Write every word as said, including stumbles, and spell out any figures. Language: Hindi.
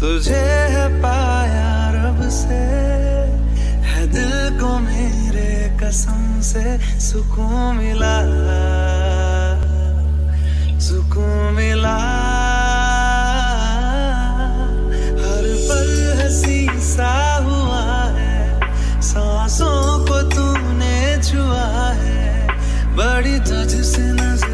तुझे है पाया रब से, है दिल को मेरे कसम से सुकून मिला, सुकून मिला। हर पल हंसी सा हुआ है, सांसों को तूने छुआ है, बड़ी तुझसे नजर